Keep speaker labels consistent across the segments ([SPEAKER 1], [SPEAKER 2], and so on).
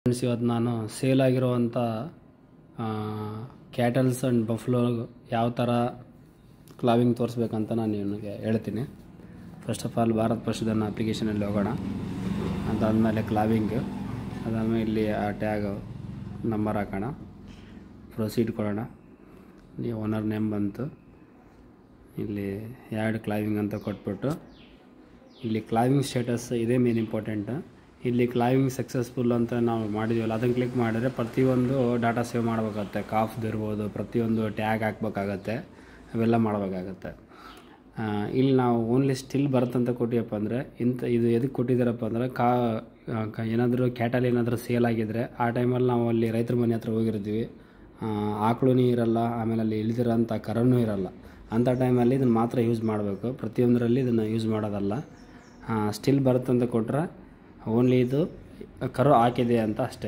[SPEAKER 1] Friends, ಇವತ್ತು ನಾನು sale ಆಗಿರುವಂಥ ಕ್ಯಾಟಲ್ಸ್ ಆ್ಯಂಡ್ ಬಫ್ಲೋ ಯಾವ ಥರ ಕ್ಲಾವಿಂಗ್ ತೋರಿಸ್ಬೇಕಂತ ನಾನು ನಿಮಗೆ ಹೇಳ್ತೀನಿ. First of all Bharat Pashudhan ಅಪ್ಲಿಕೇಶನಲ್ಲಿ ಹೋಗೋಣ. ಅದಾದಮೇಲೆ ಕ್ಲಾವಿಂಗ್, ಅದಾದಮೇಲೆ ಇಲ್ಲಿ ಆ ಟ್ಯಾಗ್ ನಂಬರ್ ಹಾಕೋಣ, ಪ್ರೊಸೀಡ್ ಕೊಡೋಣ. ಇಲ್ಲಿ ಓನರ್ ನೇಮ್ ಬಂತು, ಇಲ್ಲಿ ಆ್ಯಡ್ ಕ್ಲಾವಿಂಗ್ ಅಂತ ಕೊಟ್ಬಿಟ್ಟು ಇಲ್ಲಿ ಕ್ಲಾವಿಂಗ್ ಸ್ಟೇಟಸ್ ಇದೇ ಮೇನ್ ಇಂಪಾರ್ಟೆಂಟ್. ಇಲ್ಲಿ ಕ್ಲೈವಿಂಗ್ ಸಕ್ಸಸ್ಫುಲ್ ಅಂತ ನಾವು ಮಾಡಿದ್ದೀವಲ್ಲ, ಅದನ್ನು ಕ್ಲಿಕ್ ಮಾಡಿದರೆ ಪ್ರತಿಯೊಂದು ಡಾಟಾ ಸೇವ್ ಮಾಡಬೇಕಾಗತ್ತೆ. ಕಾಫ್ದು ಇರ್ಬೋದು, ಪ್ರತಿಯೊಂದು ಟ್ಯಾಗ್ ಹಾಕ್ಬೇಕಾಗತ್ತೆ, ಅವೆಲ್ಲ ಮಾಡಬೇಕಾಗತ್ತೆ. ಇಲ್ಲಿ ನಾವು ಓನ್ಲಿ ಸ್ಟಿಲ್ ಬರುತ್ತಂತ ಕೊಟ್ಟಿವಪ್ಪ ಅಂದರೆ ಇದು ಎದಕ್ಕೆ ಕೊಟ್ಟಿದ್ದಾರಪ್ಪ ಅಂದರೆ ಏನಾದರೂ ಕ್ಯಾಟಲ್ ಏನಾದರೂ ಸೇಲ್ ಆಗಿದ್ದರೆ ಆ ಟೈಮಲ್ಲಿ ನಾವು ಅಲ್ಲಿ ರೈತರ ಮನೆ ಹತ್ರ ಹೋಗಿರ್ತೀವಿ, ಆಕಳೂ ಇರಲ್ಲ, ಆಮೇಲೆ ಅಲ್ಲಿ ಇಳಿದಿರೋಂಥ ಕರನೂ ಇರಲ್ಲ. ಅಂಥ ಟೈಮಲ್ಲಿ ಇದನ್ನು ಮಾತ್ರ ಯೂಸ್ ಮಾಡಬೇಕು, ಪ್ರತಿಯೊಂದರಲ್ಲಿ ಇದನ್ನು ಯೂಸ್ ಮಾಡೋದಲ್ಲ. ಸ್ಟಿಲ್ ಬರುತ್ತಂತ ಕೊಟ್ಟರೆ ಓನ್ಲಿ ಇದು ಕರು ಹಾಕಿದೆ ಅಂತ ಅಷ್ಟೇ.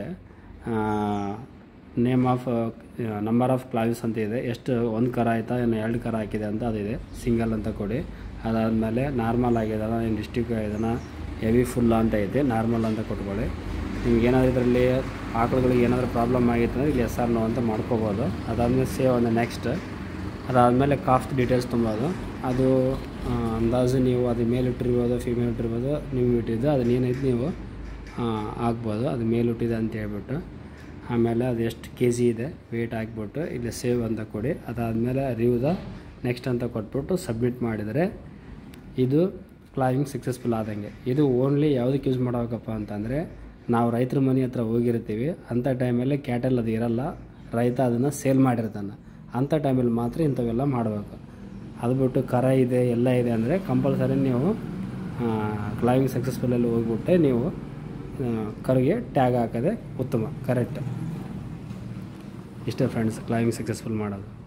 [SPEAKER 1] Name of number of calves ಅಂತ ಇದೆ, ಎಷ್ಟು ಒಂದು ಕರ ಆಯಿತಾ ಇನ್ನು 2 ಕರ ಹಾಕಿದೆ ಅಂತ ಅದಿದೆ, ಸಿಂಗಲ್ ಅಂತ ಕೊಡಿ. ಅದಾದಮೇಲೆ ನಾರ್ಮಲ್ ಆಗಿದಾನ, ಏನು ಡಿಸ್ಟಿಕ್ ಆಗಿದಾನ, ಹೆವಿ ಫುಲ್ ಅಂತ ಐತೆ, ನಾರ್ಮಲ್ ಅಂತ ಕೊಟ್ಕೊಳ್ಳಿ. ನಿಮ್ಗೇನಾದರೂ ಇದರಲ್ಲಿ ಆಕಳುಗಳಿಗೆ ಏನಾದರೂ ಪ್ರಾಬ್ಲಮ್ ಆಗಿತ್ತು ಅಂದರೆ ಇಲ್ಲಿ ಎಸ್ ಆರ್ ನೋ ಅಂತ ಮಾಡ್ಕೋಬೋದು. ಅದಾದಮೇಲೆ ಸೇವ್ ಅಂದರೆ ನೆಕ್ಸ್ಟ್. ಅದಾದಮೇಲೆ ಕಾಫ್ಟ್ ಡೀಟೇಲ್ಸ್ ತುಂಬೋದು. ಅದು ಅಂದಾಜು ನೀವು ಅದು ಮೇಲ್ ಇಟ್ಟಿರ್ಬೋದು, ಫಿಮೇಲ್ ಇಟ್ಟಿರ್ಬೋದು, ನೀವು ಇಟ್ಟಿದ್ದು ಅದನ್ನ ಏನೈತೆ ನೀವು ಹಾಕ್ಬೋದು. ಅದು ಮೇಲ್ ಹುಟ್ಟಿದೆ ಅಂತ ಹೇಳ್ಬಿಟ್ಟು, ಆಮೇಲೆ ಅದು ಎಷ್ಟು ಕೆ ಜಿ ಇದೆ ವೆಯ್ಟ್ ಹಾಕ್ಬಿಟ್ಟು ಇಲ್ಲಿ ಸೇವ್ ಅಂತ ಕೊಡಿ. ಅದಾದಮೇಲೆ ರಿವ್ದ ನೆಕ್ಸ್ಟ್ ಅಂತ ಕೊಟ್ಬಿಟ್ಟು ಸಬ್ಮಿಟ್ ಮಾಡಿದರೆ ಇದು ಕ್ಲಾವಿಂಗ್ ಸಕ್ಸಸ್ಫುಲ್ ಆದಂಗೆ. ಇದು ಓನ್ಲಿ ಯಾವುದಕ್ಕೆ ಯೂಸ್ ಮಾಡಬೇಕಪ್ಪ ಅಂತಂದರೆ, ನಾವು ರೈತರ ಮನೆ ಹತ್ರ ಹೋಗಿರ್ತೀವಿ, ಅಂಥ ಟೈಮಲ್ಲಿ ಕ್ಯಾಟಲ್ ಅದು ಇರಲ್ಲ, ರೈತ ಅದನ್ನು ಸೇಲ್ ಮಾಡಿರ್ತಾನೆ, ಅಂಥ ಟೈಮಲ್ಲಿ ಮಾತ್ರ ಇಂಥವೆಲ್ಲ ಮಾಡಬೇಕು. ಅದು ಬಿಟ್ಟು ಕರ ಇದೆ ಎಲ್ಲ ಇದೆ ಅಂದರೆ ಕಂಪಲ್ಸರಿ ನೀವು ಕ್ಲೈವಿಂಗ್ ಸಕ್ಸಸ್ಫುಲ್ಲಲ್ಲಿ ಹೋಗ್ಬಿಟ್ಟೆ ನೀವು ಕರಿಗೆ ಟ್ಯಾಗ್ ಹಾಕೋದೆ ಉತ್ತಮ. ಕರೆಕ್ಟ್. ಇಷ್ಟೇ ಫ್ರೆಂಡ್ಸ್, ಕ್ಲೈವಿಂಗ್ ಸಕ್ಸಸ್ಫುಲ್ ಮಾಡೋದು.